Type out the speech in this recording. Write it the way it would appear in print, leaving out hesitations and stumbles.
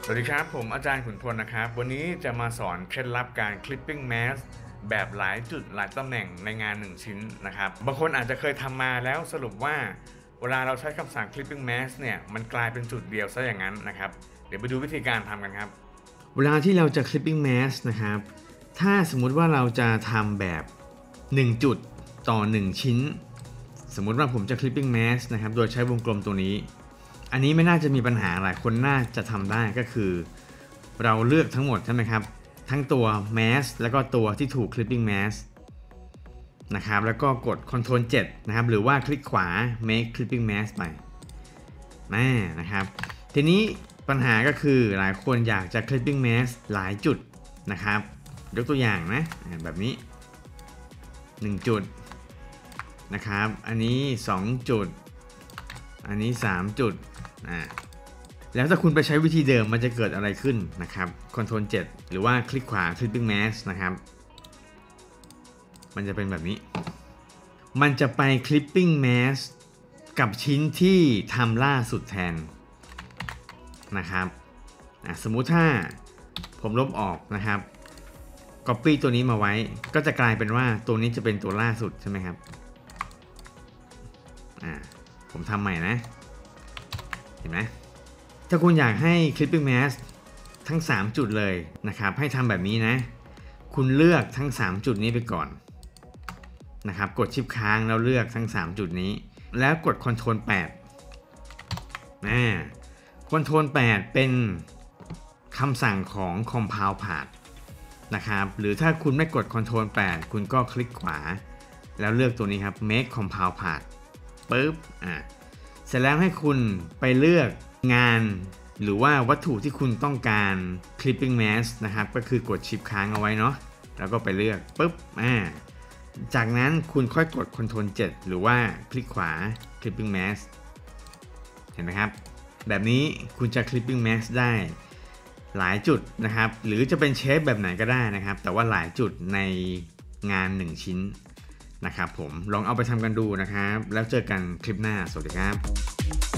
สวัสดีครับผมอาจารย์ขุนพลนะครับวันนี้จะมาสอนเคล็ดลับการ clipping mask แบบหลายจุดหลายตำแหน่งในงาน1ชิ้นนะครับบางคนอาจจะเคยทำมาแล้วสรุปว่าเวลาเราใช้คำสั่ง clipping mask เนี่ยมันกลายเป็นจุดเดียวซะอย่างนั้นนะครับเดี๋ยวไปดูวิธีการทำกันครับเวลาที่เราจะ clipping mask นะครับถ้าสมมุติว่าเราจะทำแบบ1จุดต่อ1ชิ้นสมมุติว่าผมจะ clipping mask นะครับโดยใช้วงกลมตัวนี้อันนี้ไม่น่าจะมีปัญหาหลายคนน่าจะทำได้ก็คือเราเลือกทั้งหมดใช่ไหมครับทั้งตัว mask แล้วก็ตัวที่ถูก clipping mask นะครับแล้วก็กด Ctrl 7นะครับหรือว่าคลิกขวา make clipping mask ไปนะครับทีนี้ปัญหาก็คือหลายคนอยากจะ clipping mask หลายจุดนะครับยกตัวอย่างนะแบบนี้1จุดนะครับอันนี้2จุดอันนี้3จุดแล้วถ้าคุณไปใช้วิธีเดิมมันจะเกิดอะไรขึ้นนะครับ Ctrl 7หรือว่าคลิกขวา clipping mask นะครับมันจะเป็นแบบนี้มันจะไป clipping mask กับชิ้นที่ทำล่าสุดแทนนะครับสมมุติถ้าผมลบออกนะครับ copy ตัวนี้มาไว้ก็จะกลายเป็นว่าตัวนี้จะเป็นตัวล่าสุดใช่ไหมครับผมทำใหม่นะเห็นไหมถ้าคุณอยากให้ clipping mask ทั้ง3จุดเลยนะครับให้ทำแบบนี้นะคุณเลือกทั้ง3จุดนี้ไปก่อนนะครับกดชิปค้างแล้วเลือกทั้ง3จุดนี้แล้วกด Ctrl 8Ctrl 8เป็นคำสั่งของ Compound Path นะครับหรือถ้าคุณไม่กด Ctrl 8คุณก็คลิกขวาแล้วเลือกตัวนี้ครับ Make Compound Path ปึ๊บเสร็จแล้วให้คุณไปเลือกงานหรือว่าวัตถุที่คุณต้องการ clipping mask นะครับก็คือกดชิปค้างเอาไว้เนาะแล้วก็ไปเลือกปึ๊บจากนั้นคุณค่อยกด Ctrl 7หรือว่าคลิกขวา clipping mask เห็นไหมครับแบบนี้คุณจะ clipping mask ได้หลายจุดนะครับหรือจะเป็นเชฟแบบไหนก็ได้นะครับแต่ว่าหลายจุดในงาน1ชิ้นนะครับผมลองเอาไปทำกันดูนะครับแล้วเจอกันคลิปหน้าสวัสดีครับ